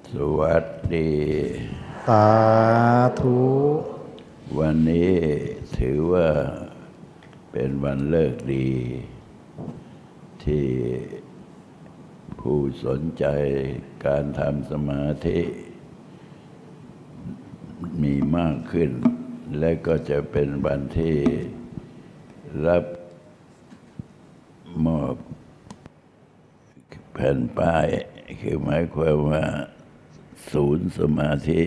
สวัสดีสาธุวันนี้ถือว่าเป็นวันเลิกดี ที่ผู้สนใจการทำสมาธิมีมากขึ้น และก็จะเป็นวันที่รับมอบแผ่นป้ายคือหมายความว่าศูนย์สมาธิ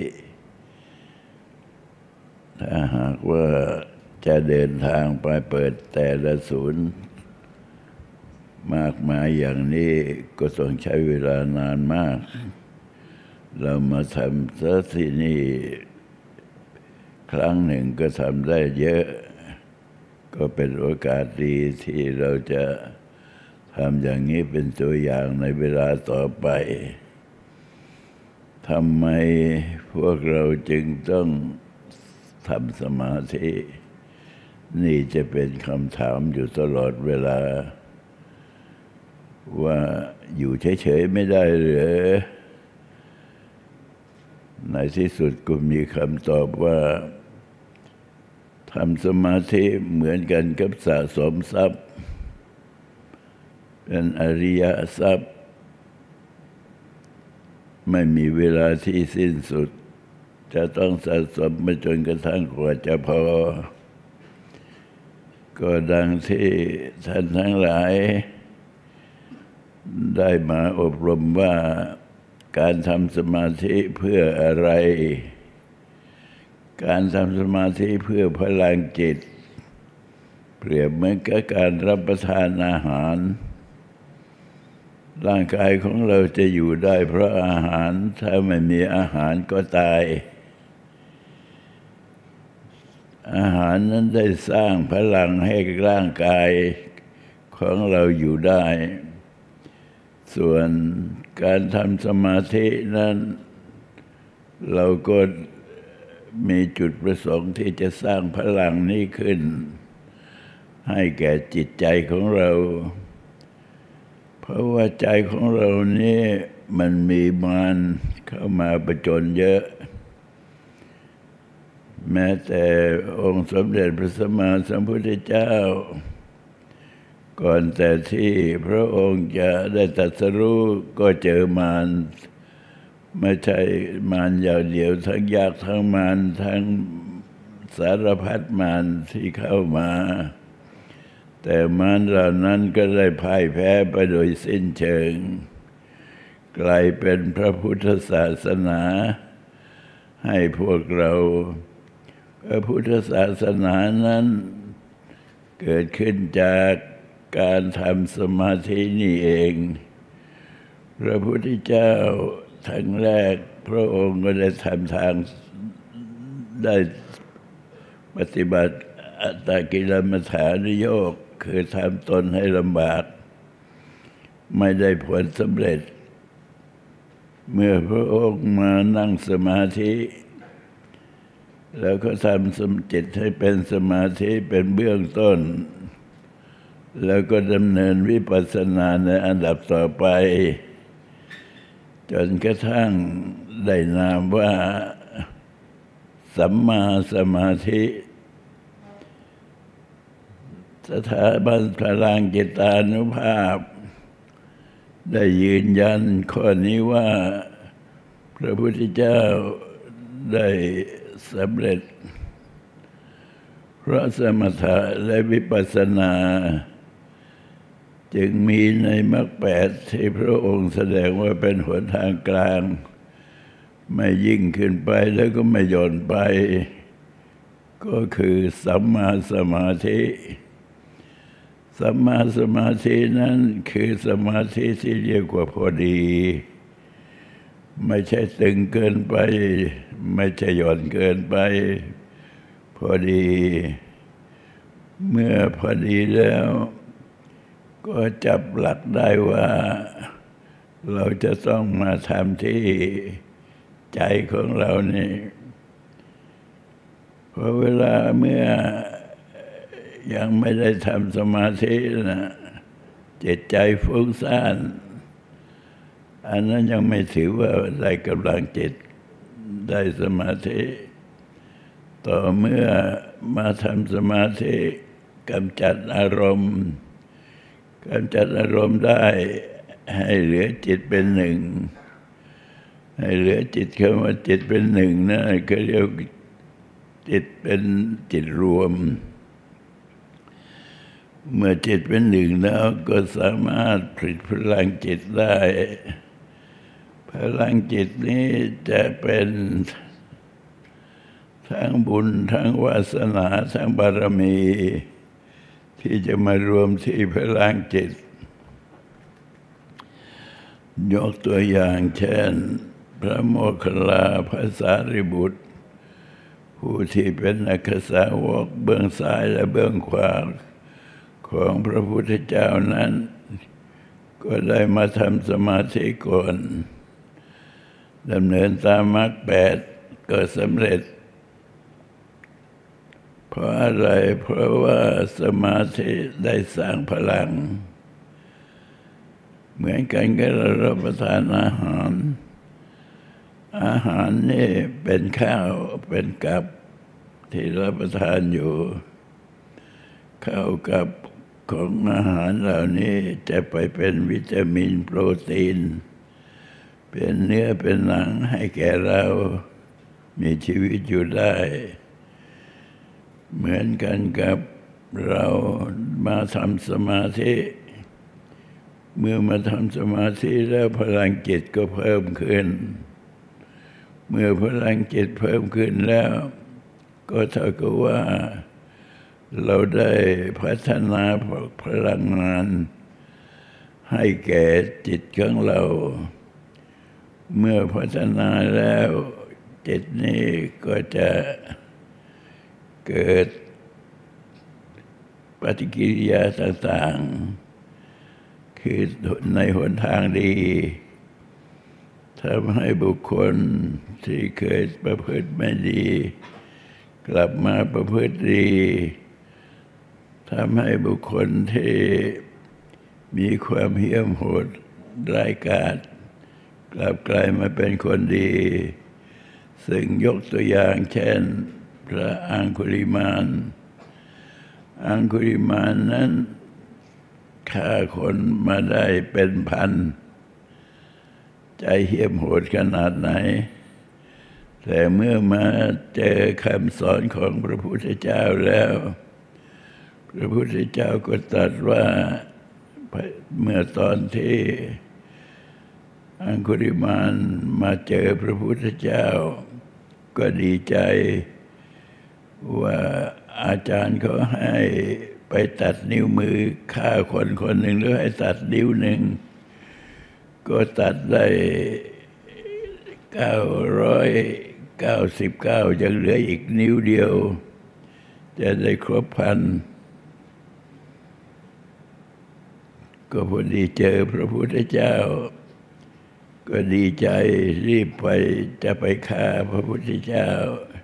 ถ้าหากว่าจะเดินทางไปเปิดแต่ละศูนย์มากมายอย่างนี้ก็ต้องใช้เวลานานมาก เรามาทำซะที่นี่ครั้งหนึ่งก็ทำได้เยอะ ก็เป็นโอกาสดีที่เราจะทำอย่างนี้เป็นตัวอย่างในเวลาต่อไปทำไมพวกเราจึงต้องทำสมาธินี่จะเป็นคำถามอยู่ตลอดเวลาว่าอยู่เฉยๆไม่ได้หรือในที่สุดก็มีคำตอบว่าทำสมาธิเหมือนกันกับสะสมทรัพย์เป็นอริยทรัพย์ไม่มีเวลาที่สิ้นสุดจะต้องสะสมมาจนกระทั่งกว่าจะพอก็ดังที่ท่านทั้งหลายได้มาอบรมว่าการทำสมาธิเพื่ออะไรการทำสมาธิเพื่อพลังจิตเปรียบเหมือนกับการรับประทานอาหารร่างกายของเราจะอยู่ได้เพราะอาหารถ้าไม่มีอาหารก็ตายอาหารนั้นได้สร้างพลังให้ร่างกายของเราอยู่ได้ส่วนการทำสมาธินั้นเราก็มีจุดประสงค์ที่จะสร้างพลังนี้ขึ้นให้แก่จิตใจของเราเพราะว่าใจของเรานี่มันมีมารเข้ามาประจนเยอะแม้แต่องค์สมเด็จพระสัมมาสัมพุทธเจ้าก่อนแต่ที่พระองค์จะได้ตรัสรู้ก็เจอมารไม่ใช่มารอย่างเดียวทั้งยากทั้งมารทั้งสารพัดมารที่เข้ามาแต่มารเหล่านั้นก็ได้พ่ายแพ้ไปโดยสิ้นเชิงกลายเป็นพระพุทธศาสนาให้พวกเราพระพุทธศาสนานั้นเกิดขึ้นจากการทำสมาธินี่เองพระพุทธเจ้าทั้งแรกพระองค์ก็ได้ทำทางได้ปฏิบัติอัตตกิลมัฏฐานุโยคคือทำตนให้ลำบากไม่ได้ผลสำเร็จเมื่อพระองค์มานั่งสมาธิแล้วก็ทำสมจิตให้เป็นสมาธิเป็นเบื้องต้นแล้วก็ดำเนินวิปัสสนาในอันดับต่อไปจนกระทั่งได้นามว่าสัมมาสมาธิสถาบันพลังจิตานุภาพได้ยืนยันข้อนี้ว่าพระพุทธเจ้าได้สำเร็จเพราะสมถะและวิปัสสนาจึงมีในมรรคแปดที่พระองค์แสดงว่าเป็นหนทางกลางไม่ยิ่งขึ้นไปแล้วก็ไม่หย่อนไปก็คือสัมมาสมาธิสัมมาสมาธินั้นคือสมาธิที่เรียกว่าพอดีไม่ใช่ตึงเกินไปไม่ใช่หย่อนเกินไปพอดีเมื่อพอดีแล้วก็จับหลักได้ว่าเราจะต้องมาทำที่ใจของเรานี่เพราะเวลาเมื่อยังไม่ได้ทำสมาธินะจิตใจฟุ้งซ่านอันนั้นยังไม่ถือว่าได้กำลังจิตได้สมาธิต่อเมื่อมาทำสมาธิกำจัดอารมณ์ได้ให้เหลือจิตเป็นหนึ่งให้เหลือจิตคำว่าจิตเป็นหนึ่งนะก็เรียกจิตเป็นจิตรวมเมื่อจิตเป็นหนึ่งแล้วก็สามารถผลิตพลังจิตได้พลังจิตนี้จะเป็นทั้งบุญทั้งวาสนาทั้งบารมีที่จะมารวมที่พลังจิตยกตัวอย่างเช่นพระโมคคัลลาภาษาริบุตรผู้ที่เป็นอัครสาวกเบื้องซ้ายและเบื้องขวาของพระพุทธเจ้านั้นก็ได้มาทำสมาธิก่อนดำเนินตามมรรค8ก็สำเร็จเพราะอะไรเพราะว่าสมาธิได้สร้างพลังเหมือนกันกับเรารับประทานอาหารนี่เป็นข้าวเป็นกับที่รับประทานอยู่ข้าวกับของอาหารเหล่านี้จะไปเป็นวิตามินโปรตีนเป็นเนื้อเป็นหนังให้แก่เรามีชีวิตอยู่ได้เหมือนกันกับเรามาทำสมาธิเมื่อมาทำสมาธิแล้วพลังจิตก็เพิ่มขึ้นเมื่อพลังจิตเพิ่มขึ้นแล้วก็เท่ากับว่าเราได้พัฒนาพลังงานให้แก่จิตของเราเมื่อพัฒนาแล้วจิตนี้ก็จะเกิดปฏิกิริยาต่างๆคือในหนทางดีทำให้บุคคลที่เคยประพฤติไม่ดีกลับมาประพฤติดีทำให้บุคคลที่มีความเหี้ยมโหดร้ายกาจกลับกลายมาเป็นคนดีซึ่งยกตัวอย่างเช่นพระอังคุลิมานนั้นฆ่าคนมาได้เป็นพันใจเหี้ยมโหดขนาดไหนแต่เมื่อมาเจอคำสอนของพระพุทธเจ้าแล้วพระพุทธเจ้าก็ตรัสว่าเมื่อตอนที่อังคุลิมานมาเจอพระพุทธเจ้าก็ดีใจว่าอาจารย์เขาให้ไปตัดนิ้วมือฆ่าคนหนึ่งหรือให้ตัดนิ้วหนึ่งก็ตัดได้999ยังเหลืออีกนิ้วเดียวจะได้ครบ1,000ก็พอดีเจอพระพุทธเจ้าก็ดีใจรีบไปจะไปฆ่าพระพุทธเจ้า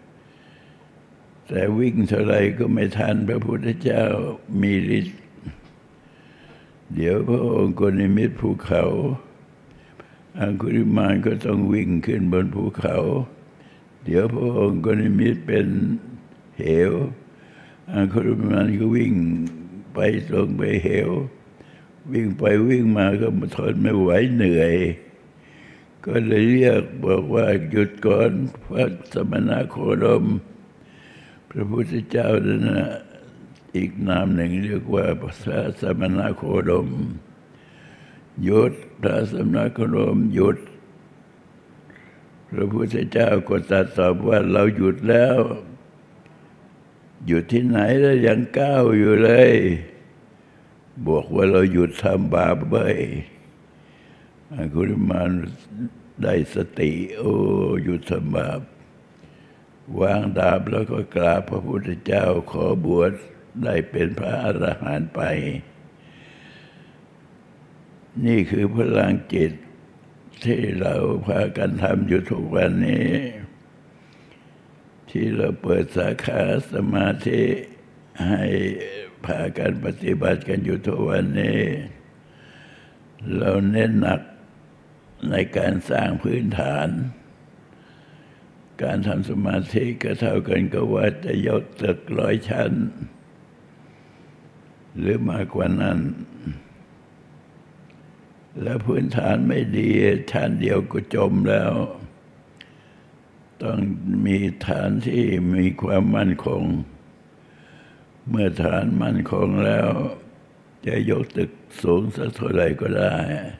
แต่วิ่งเท่าไรก็ไม่ทันพระพุทธเจ้ามีฤทธิ์เดี๋ยวพระองค์ก็นิมิตภูเขาอังคุลิมานก็ต้องวิ่งขึ้นบนภูเขาเดี๋ยวพระองค์ก็นิมิตเป็นเหวอังคุลิมานก็วิ่งไปลงไปเหววิ่งไปวิ่งมาก็ทนไม่ไหวเหนื่อยก็เลยเรียกบอกว่าหยุดก่อนพระสมณโคดมพระพุทธเจ้านั้นอีกนามหนึ่งเรียกว่าพระสมณโคดมหยุดพระสมณโคดมหยุดพระพุทธเจ้าก็ตรัสตอบว่าเราหยุดแล้วหยุดที่ไหนแล้วยังก้าวอยู่เลยบอกว่าเราหยุดทำบาปไปอังคุลิมานได้สติหยุดทำบาปวางดาบแล้วก็กราบพระพุทธเจ้าขอบวชได้เป็นพระอรหันต์ไปนี่คือพลังจิตที่เราพากันทำอยู่ทุกวันนี้ที่เราเปิดสาขาสมาธิให้พากันปฏิบัติกันอยู่ทุกวันนี้เราเน้นหนักในการสร้างพื้นฐาน การทำสมาธิก็เท่ากันกับว่าจะยกตึก100 ชั้นหรือมากกว่านั้นแล้วพื้นฐานไม่ดีชั้นเดียวก็จมแล้วต้องมีฐานที่มีความมั่นคงเมื่อฐานมั่นคงแล้วจะยกตึกสูงสักเท่าไหร่ก็ได้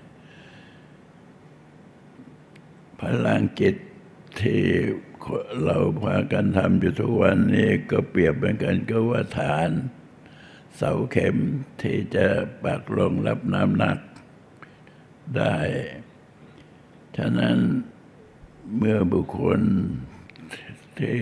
พลังจิตที่เราพากันทำอยู่ทุกวันนี้ก็เปรียบเหมือนกันก็ว่าฐานเสาเข็มที่จะปักลงรับน้ำหนักได้ฉะนั้นเมื่อบุคคลที่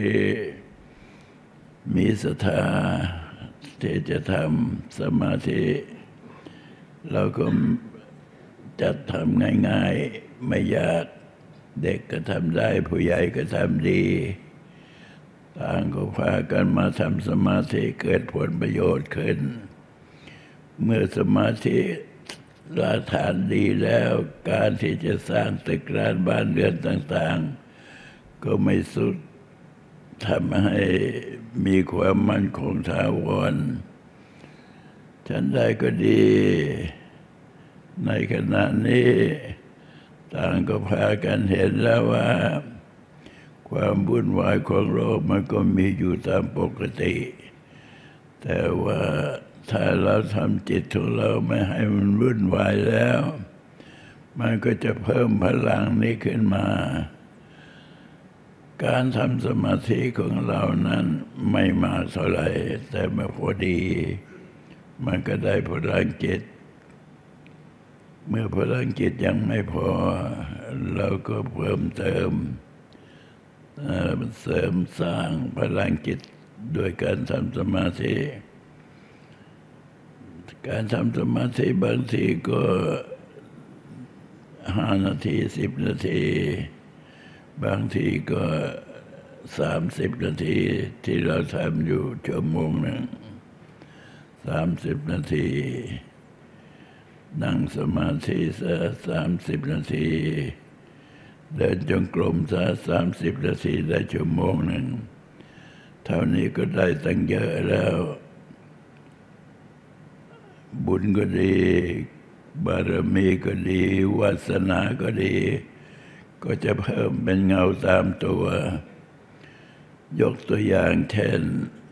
มีศรัทธาที่จะทำสมาธิเราก็จัดทำง่ายๆไม่ยากเด็กก็ทำได้ผู้ใหญ่ก็ทำดีต่างก็พากันมาทำสมาธิเกิดผลประโยชน์ขึ้นเมื่อสมาธิรากฐานดีแล้วการที่จะสร้างตึกร้านบ้านเรือนต่างๆก็ไม่สุดทำให้มีความมั่นคงถาวรฉันใดก็ดีในขณะนี้ต่างก็พากันเห็นแล้วว่าความวุ่นวายของโลกมันก็มีอยู่ตามปกติแต่ว่าถ้าเราทำจิตของเราไม่ให้มันวุ่นวายแล้วมันก็จะเพิ่มพลังนี้ขึ้นมาการทำสมาธิของเรานั้นไม่มากเท่าไหร่แต่มาพอดีมันก็ได้พลังจิตเมื่อพลังจิตยังไม่พอเราก็เพิ่มเติมเสริมสร้างพลังจิตด้วยการทำสมาธิการทำสมาธิบางทีก็5 นาที10 นาทีบางทีก็30 นาทีที่เราทำอยู่ชั่วโมงหนึ่ง30 นาทีนั่งสมาธิสัก30 นาทีเดินจงกรมสัก30 นาทีได้ชั่วโมงหนึ่งเท่านี้ก็ได้ตั้งเยอะแล้วบุญก็ดีบารมีก็ดีวาสนาก็ดีก็จะเพิ่มเป็นเงาตามตัวยกตัวอย่างเช่น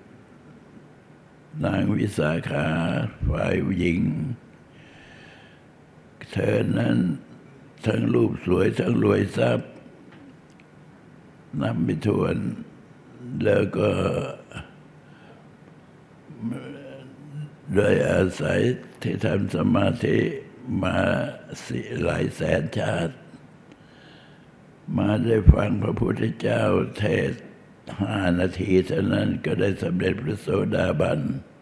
นางวิสาขาฝ่ายหญิงเธอนั้นทั้งรูปสวยทั้งรวยทรัพย์นับไม่ถ้วนแล้วก็โดยอาศัยที่ทำสมาธิมาหลายแสนชาติมาได้ฟังพระพุทธเจ้าเทศน์5 นาทีเท่านั้นก็ได้สำเร็จพระโสดาบัน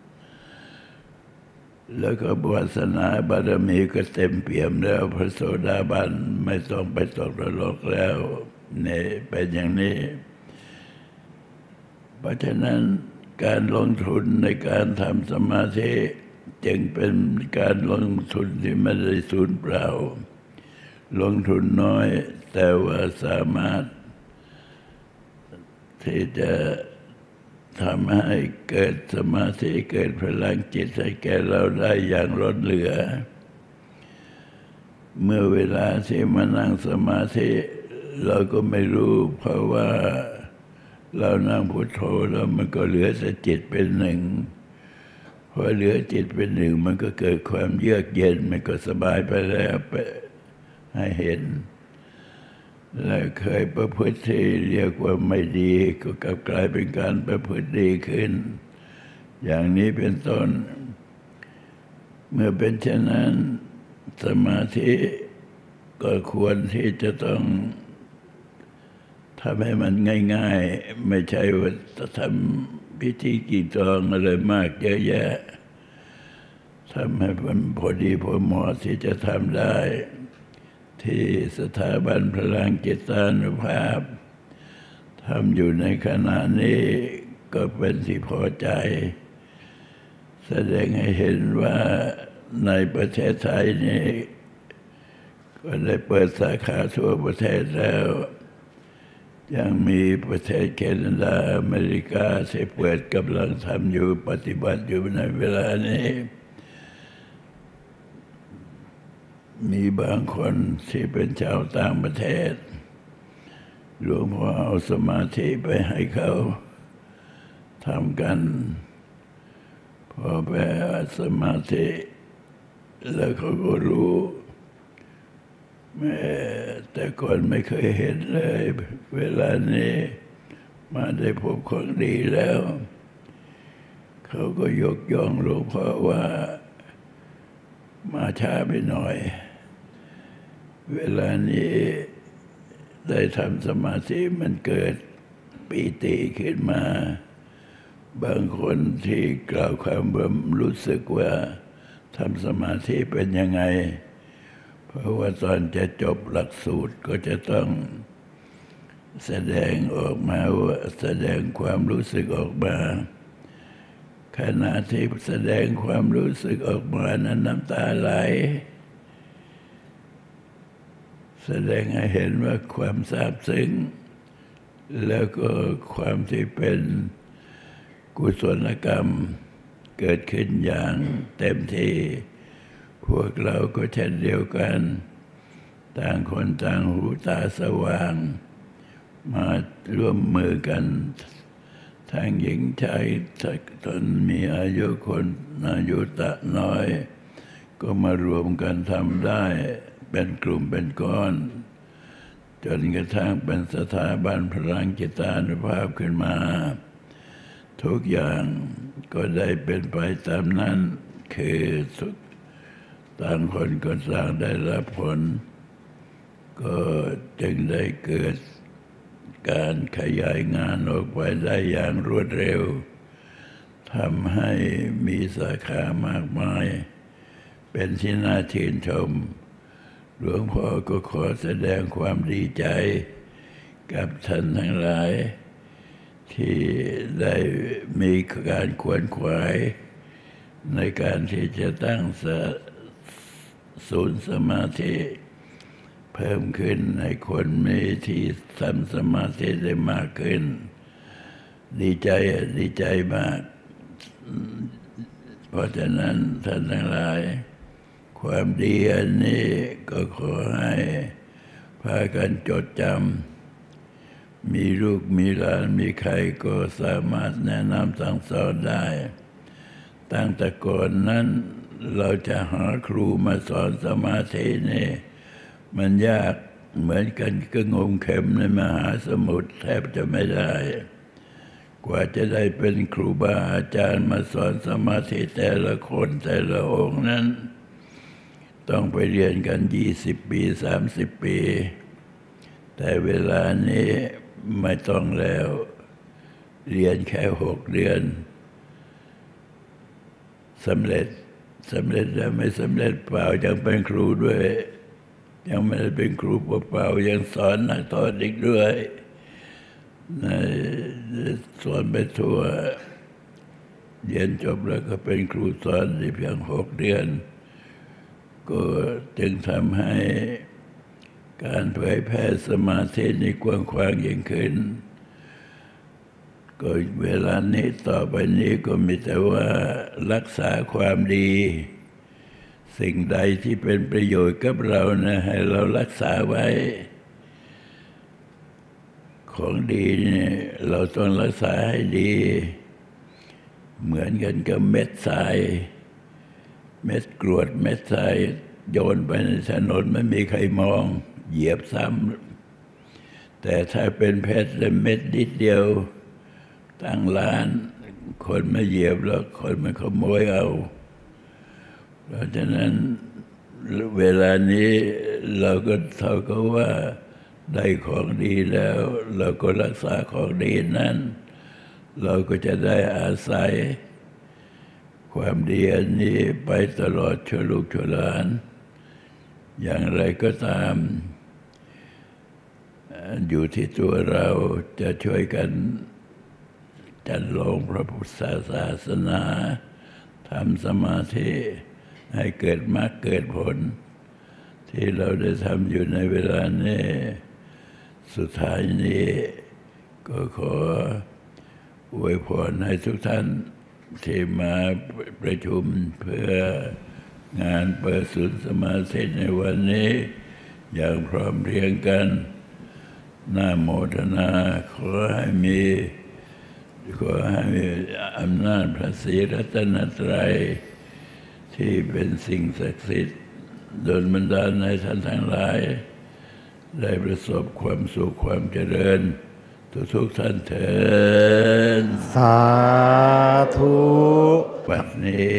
แล้วก็วาสนาบารมีก็เต็มเปี่ยมแล้วพระโสดาบันไม่ต้องไปตกนรกแล้วเนี่ยเป็นอย่างนี้เพราะฉะนั้นการลงทุนในการทำสมาธิจึงเป็นการลงทุนที่ไม่ได้สูญเปล่าลงทุนน้อยแต่ว่าสามารถที่จะทำให้เกิดสมาธิเกิดพลังจิตให้แก่เราได้อย่างล้นเหลือเมื่อเวลาที่มานั่งสมาธิเราก็ไม่รู้เพราะว่าเรานั่งพุทโธแล้วมันก็เหลือแต่จิตเป็นหนึ่งพอเหลือจิตเป็นหนึ่งมันก็เกิดความเยือกเย็นมันก็สบายไปแล้วไปให้เห็นและเคยประพฤติที่เรียกว่าไม่ดีก็กลับกลายเป็นการประพฤติดีขึ้นอย่างนี้เป็นต้นเมื่อเป็นเช่นนั้นสมาธิก็ควรที่จะต้องทำให้มันง่ายๆไม่ใช่ว่าจะทำพิธีกี่ตองอะไรมากเยอะแยะทำให้มันพอดีพอเหมาะที่จะทำได้ที่สถาบันพลังจิตานุภาพทำอยู่ในขณะนี้ก็เป็นที่พอใจแสดงให้เห็นว่าในประเทศไทยนี้ก็ได้เปิดสาขาทั่วประเทศแล้วยังมีประเทศแคนาดาอเมริกาที่เปิดกำลังทำอยู่ปฏิบัติอยู่ในเวลานี้มีบางคนที่เป็นชาวต่างประเทศหลวงพ่อเอาสมาธิไปให้เขาทำกันพอไปสมาธิแล้วเขาก็รู้แม้แต่ก่อนไม่เคยเห็นเลยเวลานี้มาได้พบของดีแล้วเขาก็ยกย่องหลวงพ่อว่ามาช้าไปหน่อยเวลานี้ได้ทำสมาธิมันเกิดปีติขึ้นมาบางคนที่กล่าวความรู้สึกว่าทำสมาธิเป็นยังไงเพราะว่าตอนจะจบหลักสูตรก็จะต้องแสดงออกมาว่าแสดงความรู้สึกออกมาขณะที่แสดงความรู้สึกออกมานั้นน้ำตาไหลแสดงให้เห็นว่าความซาบซึ้งแล้วก็ความที่เป็นกุศลกรรมเกิดขึ้นอย่างเต็มที่พวกเราก็เช่นเดียวกันต่างคนต่างหูตาสว่างมาร่วมมือกันทั้งหญิงชายตนมีอายุคนอายุน้อยก็มารวมกันทำได้เป็นกลุ่มเป็นก้อนจนกระทั่งเป็นสถาบันพลังจิตานุภาพขึ้นมาทุกอย่างก็ได้เป็นไปตามนั้นคือต่างคนก็ต่างได้รับผลก็จึงได้เกิดการขยายงานออกไปได้อย่างรวดเร็วทำให้มีสาขามากมายเป็นที่น่าชื่นชมหลวงพ่อก็ขอแสดงความดีใจกับท่านทั้งหลายที่ได้มีการขวนขวายในการที่จะตั้งศูนย์สมาธิเพิ่มขึ้นในคนมีที่ทำสมาธิได้มากขึ้นดีใจมากเพราะฉะนั้นท่านทั้งหลายความดีอันนี้ก็ขอให้พากันจดจำมีลูกมีหลานมีใครก็สามารถแนะนำสั่งสอนได้ตั้งแต่ก่อนนั้นเราจะหาครูมาสอนสมาธินี่มันยากเหมือนกันก็งมเข็มในมหาสมุทรแทบจะไม่ได้กว่าจะได้เป็นครูบาอาจารย์มาสอนสมาธิแต่ละคนแต่ละองค์นั้นต้องไปเรียนกัน20 ปี30 ปีแต่เวลานี้ไม่ต้องแล้วเรียนแค่6 เดือนสำเร็จแล้วไม่สำเร็จเปล่ายังเป็นครูด้วยยังไม่ได้เป็นครูเปล่ายังสอนนักโทษอีกด้วยสอนไปทั่วเรียนจบแล้วก็เป็นครูสอนได้เพียง6 เดือนก็จึงทำให้การเผยแพร่สมาธินี้กว้างขวางยิ่งขึ้นก็เวลานี้ต่อไปนี้ก็มีแต่ว่ารักษาความดีสิ่งใดที่เป็นประโยชน์กับเรานะให้เรารักษาไว้ของดีเนี่ยเราต้องรักษาให้ดีเหมือนกันกับเม็ดทรายเม็ดกรวดเม็ดทรายโยนไปในถนนไม่มีใครมองเหยียบซ้ำแต่ถ้าเป็นเพชรเม็ดนิดเดียวตั้งล้านคนไม่เหยียบแล้วคนมันขโมยเอาเพราะฉะนั้นเวลานี้เราก็เท่ากับว่าได้ของดีแล้วเราก็รักษาของดีนั้นเราก็จะได้อาศัยความดีอันนี้ไปตลอดชั่วลูกชั่วหลานอย่างไรก็ตามอยู่ที่ตัวเราจะช่วยกันจัดลงพระพุทธศาสนาทำสมาธิให้เกิดมรรคเกิดผลที่เราได้ทำอยู่ในเวลานี้สุดท้ายนี้ก็ขออวยพรให้ทุกท่านที่มาประชุมเพื่องานเปิดศูนย์สมาธิในวันนี้อย่างพร้อมเพรียงกันน่าโมทนาขอให้มีอำนาจพระศรีรัตนตรัยที่เป็นสิ่งศักดิ์สิทธิ์โดนบันดาลให้ท่านทั้งหลายได้ประสบความสุขความเจริญทุกท่านเถิดสาธุบัดนี้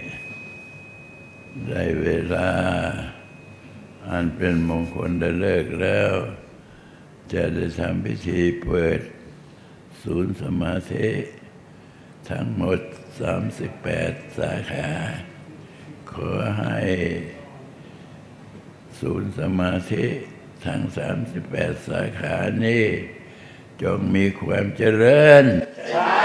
ได้เวลาอันเป็นมงคลได้เลิกแล้วจะได้ทำพิธีเปิดศูนย์สมาธิทั้งหมด38สาขาขอให้ศูนย์สมาธิทั้ง38สาขานี้จงมีความเจริญ